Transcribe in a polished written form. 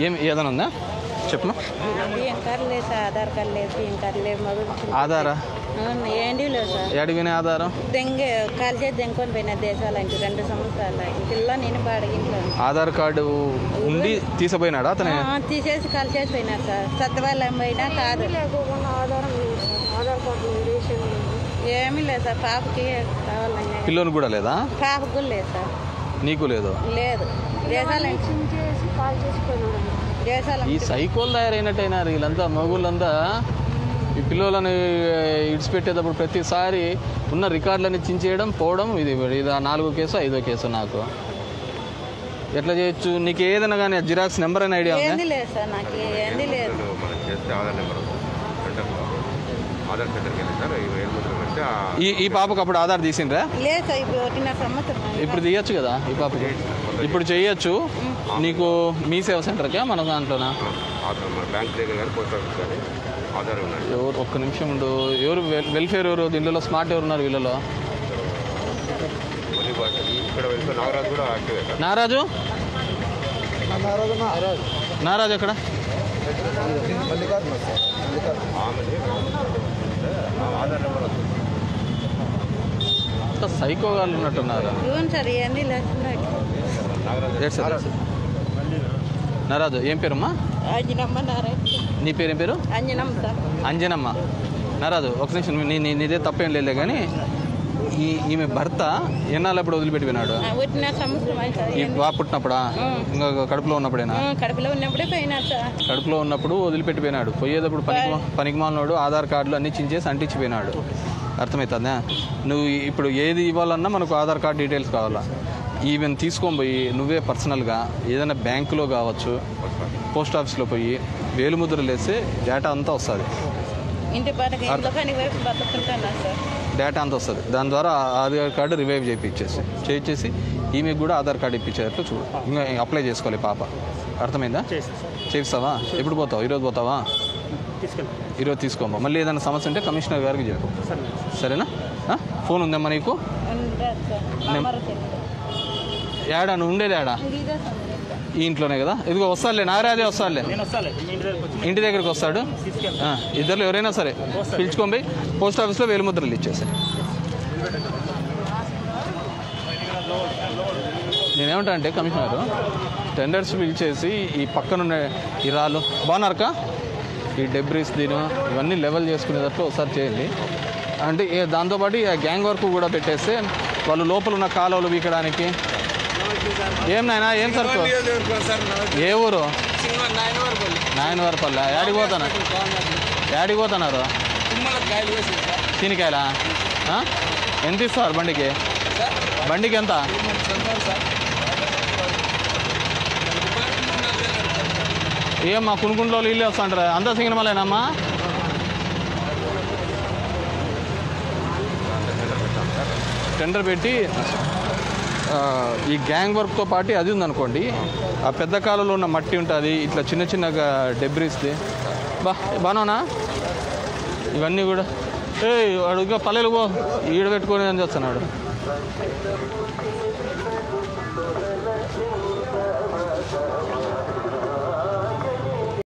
ఏదైనా ఉందా చెప్పమా. బియ్యం కార్డు లేదు సార్, ఆధార్ కార్డు లేదు, బియ్యం కార్డు లేదు, ఆధారా ఏంటి లేదు సార్. ఏడిపోయినా ఆధారం కాల్ చేసి దెంకొని పోయిన దేశాలకి 2 సంవత్సరాలు పిల్ల నేను బాడగింట్లో. ఆధార్ కార్డు ఉండి తీసిపోయినాడా అతనే? తీసేసి కాల్ చేసి పోయినారు సార్. సత్యవాళ్ళం పోయినా కాదు, ఆధార్ కార్డు ఏమీ లేదు సార్. పాపకి కావాలని. పిల్లోని కూడా లేదా? పాపకు కూడా లేదు సార్. నీకు లేదు? లేదు. ఈ సైకోలు తయారైనట్టయినారు వీళ్ళంతా, మగుళ్ళంతా. ఈ పిల్లలని ఇడిచిపెట్టేటప్పుడు ప్రతిసారి ఉన్న రికార్డులన్నీ చించేయడం, పోవడం. ఇది 4వ కేసు 5వ కేసు. నాకు ఎట్లా చేయొచ్చు? నీకు ఏదైనా కానీ జిరాక్స్ నెంబర్ అని ఐడియా ఉంది? లేదు సార్, నాకు ఏంది లేదు. ఈ పాపకు అప్పుడు ఆధార్ తీసిండ్రా? లేదు సార్, ఇప్పుడు 1.5 సంవత్సరం. ఇప్పుడు తీయచ్చు కదా ఈ పాపకి? ఇప్పుడు చెయ్యొచ్చు. నీకు మీ సేవ సెంటర్కా మన దాంట్లోనా? ఎవరు ఒక్క నిమిషం ఉండు. ఎవరు వెల్ఫేర్ ఎవరు దీనిలో? స్మార్ట్ ఎవరు ఉన్నారు వీళ్ళలో? నారాజు నారాజు ఎక్కడ? సైకోగాళ్ళు ఉన్నట్టున్నారు. నారాజు ఏం పేరమ్మా? నీ పేరేం పేరు? అంజనమ్మ. నారాజు ఒక నిమిషం, నీదే తప్పేం లేదు కానీ ఈమె భర్త ఎన్నాళ్ళప్పుడు వదిలిపెట్టిపోయినాడు? ఈ బాబు పుట్టినప్పుడా? ఇంకా కడుపులో ఉన్నప్పుడేనా? కడుపులో ఉన్నప్పుడు వదిలిపెట్టిపోయినాడు. పోయేటప్పుడు పనికిమాలినోడు ఆధార్ కార్డులు అన్నీ చించేసి అంటించిపోయినాడు. అర్థమవుతుందా? నువ్వు ఇప్పుడు ఏది ఇవ్వాలన్నా మనకు ఆధార్ కార్డు డీటెయిల్స్ కావాలా. ఈవెన్ తీసుకొని పోయి నువ్వే పర్సనల్గా ఏదైనా బ్యాంకులో కావచ్చు, పోస్ట్ ఆఫీస్లో పోయి వేలుముద్రలు వేస్తే డేటా అంతా వస్తుంది. డేటా అంతా వస్తుంది. దాని ద్వారా ఆధార్ కార్డు రివైవ్ చేయించేసి ఈమెకు కూడా ఆధార్ కార్డు ఇప్పించేటట్లు చూడు. ఇంకా అప్లై చేసుకోవాలి పాప. అర్థమైందా? చేస్తావా? ఎప్పుడు పోతావు? ఈరోజు పోతావా? ఈరోజు తీసుకోమా. మళ్ళీ ఏదైనా సమస్య ఉంటే కమిషనర్ గారికి చెప్పు, సరేనా? ఫోన్ ఉందమ్మా నీకు? ఏడా నువ్వు ఉండేది? ఏడా? ఈ ఇంట్లోనే కదా. ఇదిగో వస్తాడులే, నారాజే వస్తాడులే, ఇంటి దగ్గరికి వస్తాడు. ఇద్దరు ఎవరైనా సరే పిలుచుకొని పోయి పోస్ట్ ఆఫీస్లో వేలుముద్రలు ఇచ్చేసాయి. నేనేమంటా అంటే కమిషనరు టెండర్స్ పిలిచేసి ఈ పక్కనున్న ఈ రాళ్ళు బాగున్నారుకా, ఈ డెబ్రీస్ ఇవన్నీ లెవెల్ చేసుకునేటట్లు ఒకసారి చేయండి. అంటే దాంతోపాటు గ్యాంగ్ వర్క్ కూడా పెట్టేస్తే వాళ్ళు లోపల ఉన్న కాలువలు వీకడానికి. ఏం నాయనా ఏం సరుకు? ఏ ఊరు? నాయనవారిపల్లె. యాడికి పోతున్నారు? శనికాయలా? ఎంత ఇస్తారు బండికి? బండికి ఎంత? ఏమ్మా కొనుక్కుంట్లో ఇల్లు వస్తుంటారా? అంతా సింగనమలేనమ్మా? టెండర్ పెట్టి ఈ గ్యాంగ్ వర్క్తో పాటు అది ఉందనుకోండి, ఆ పెద్ద కాలంలో ఉన్న మట్టి ఉంటుంది, ఇట్లా చిన్న చిన్నగా డెబ్రీస్ది. బానా ఇవన్నీ కూడా అడుగుగా పల్లెలు ఈడ పెట్టుకొని అని చేస్తున్నాడు.